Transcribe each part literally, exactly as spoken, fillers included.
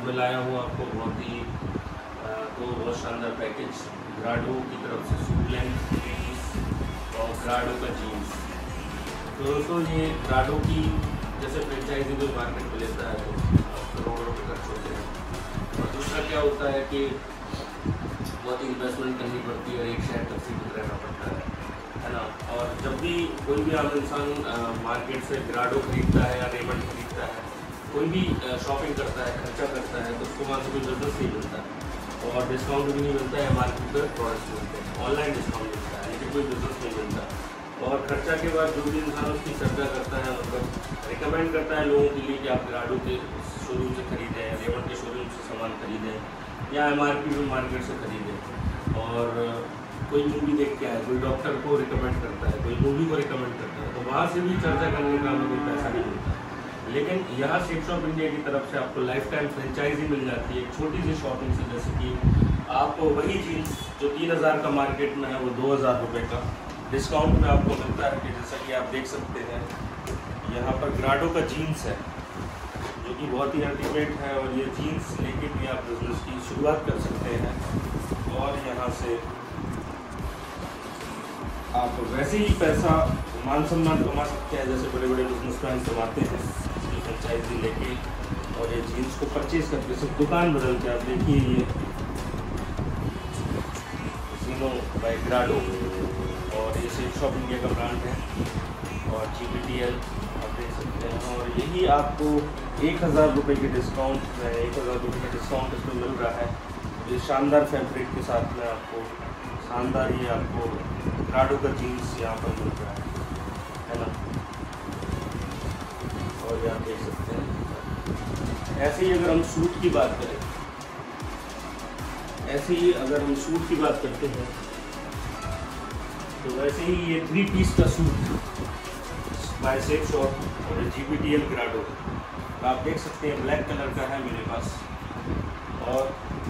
में लाया हूँ आपको बहुत ही तो बहुत शानदार पैकेज ग्राडो की तरफ से सूट लेंथ और ग्राडो का जीन्स। तो दोस्तों ये ग्राडो की जैसे फ्रेंचाइजी कोई मार्केट में लेता है तो करोड़ों रुपये खर्च होते हैं। और दूसरा क्या होता है कि बहुत ही इन्वेस्टमेंट करनी पड़ती है और एक शहर तक सीमित रहना पड़ता है है ना। और जब भी कोई भी आम इंसान मार्केट से ग्राडो खरीदता है या रेमंड खरीदता है, कोई भी शॉपिंग करता है, खर्चा करता है, तो उसको वहाँ से कोई बिजनेस नहीं मिलता और डिस्काउंट भी नहीं मिलता है, मार्केट पर प्रोडक्ट्स मिलते हैं, ऑनलाइन डिस्काउंट मिलता है लेकिन कोई बिजनेस नहीं मिलता। और खर्चा के बाद जो भी इंसान उसकी चर्चा करता है, मतलब रिकमेंड करता है लोगों के लिए कि आप ग्राडो के शोरूम से खरीदें, रेमंड के शोरूम से सामान खरीदें या एम आर पी में मार्केट से खरीदें। और कोई मूवी देख के आए, कोई डॉक्टर को रिकमेंड करता है, कोई मूवी को रिकमेंड करता है, तो वहाँ से भी चर्चा करने का हमें कोई पैसा नहीं मिलता। लेकिन यहाँ शेप्स ऑफ इंडिया की तरफ से आपको लाइफ टाइम फ्रेंचाइजी मिल जाती है एक छोटी सी शॉपिंग से। जैसे कि आपको वही जीन्स जो तीन हज़ार का मार्केट में है वो दो हज़ार रुपये का डिस्काउंट में आपको मिलता है। कि जैसा कि आप देख सकते हैं यहाँ पर ग्राडो का जीन्स है जो कि बहुत ही अल्टीमेट है और ये जीन्स लेके भी आप बिजनेस की शुरुआत कर सकते हैं। और यहाँ से आप वैसे ही पैसा मान सम्मान कमा सकते हैं जैसे बड़े बड़े बिजनेसमैन कमाते हैं फ्रेंचाइजी लेके और ये जीन्स को परचेज करके सब दुकान बदल के। आप देखिए ये जीनो बाय ग्राडो और ये शेप्स ऑफ इंडिया का ब्रांड है और जी बी टी एल आप देख सकते हैं। और यही आपको एक हज़ार रुपये के डिस्काउंट में एक हज़ार रुपये का डिस्काउंट इसमें मिल रहा है। ये शानदार फैब्रिक के साथ में आपको शानदार ये आपको ग्राडो का जीन्स यहाँ पर मिल रहा है है ना। और ये आप देख सकते हैं। ऐसे ही अगर हम सूट की बात करें ऐसे ही अगर हम सूट की बात करते हैं तो वैसे ही ये थ्री पीस का सूट बाय शेप्स और G B T L Grado आप देख सकते हैं ब्लैक कलर का है मेरे पास। और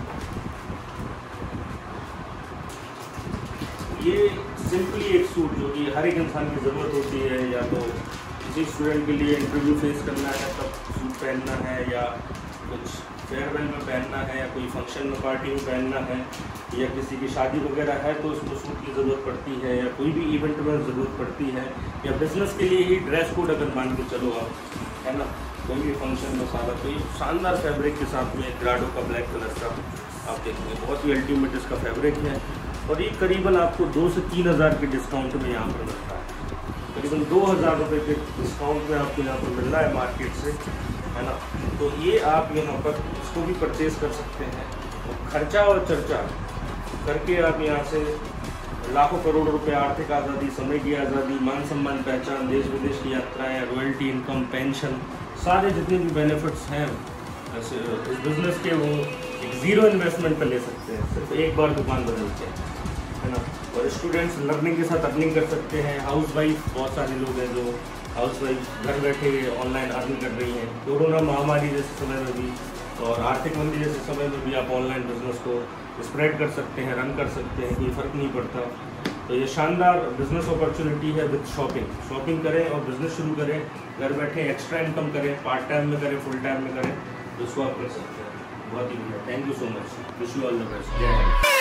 ये सिंपली एक सूट जो कि हर एक इंसान की ज़रूरत होती है, या तो किसी स्टूडेंट के लिए इंटरव्यू फेस करना है तब सूट पहनना है, या कुछ फेयरवेल में पहनना है, या कोई फंक्शन में पार्टी में पहनना है, या किसी की शादी वगैरह है तो उसको सूट की ज़रूरत पड़ती है, या कोई भी इवेंट में ज़रूरत पड़ती है, या बिज़नेस के लिए ही ड्रेस कोड अगर मान के चलो आप, है ना, कोई भी फंक्शन में सारा। तो ये शानदार फैब्रिक के साथ में ग्राडो का ब्लैक कलर का आप देखेंगे बहुत ही अल्टीमेट इसका फैब्रिक है। और ये करीबन आपको दो से तीन हज़ार के डिस्काउंट में यहाँ पर मिलता है। करीबन दो हज़ार रुपये के डिस्काउंट में आपको यहाँ पर मिल रहा है मार्केट से, है ना। तो ये आप यहाँ पर इसको भी परचेज़ कर सकते हैं। तो खर्चा और चर्चा करके आप यहाँ से लाखों करोड़ रुपए आर्थिक आज़ादी, समय की आज़ादी, मान सम्मान, पहचान, देश विदेश की यात्राएँ, रॉयल्टी इनकम, पेंशन, सारे जितने भी बेनिफिट्स हैं इस बिज़नेस के वो एक ज़ीरो इन्वेस्टमेंट पर ले सकते हैं, सिर्फ एक बार दुकान बदलते हैं, है ना। और स्टूडेंट्स लर्निंग के साथ अर्निंग कर सकते हैं। हाउस वाइफ बहुत सारे लोग हैं जो हाउस वाइफ घर बैठे ऑनलाइन अर्निंग कर रही हैं। कोरोना महामारी जैसे समय में भी और आर्थिक मंदी जैसे समय में भी आप ऑनलाइन बिजनेस को स्प्रेड कर सकते हैं, रन कर सकते हैं, कोई फ़र्क नहीं पड़ता। तो ये शानदार बिज़नेस अपॉर्चुनिटी है विद शॉपिंग। शॉपिंग करें और बिज़नेस शुरू करें, घर बैठे एक्स्ट्रा इनकम करें, पार्ट टाइम में करें, फुल टाइम में करें, तो उसको आप कर सकते हैं। बहुत ही बढ़िया। Thank you so much. Wish you all the best. जय हिंद।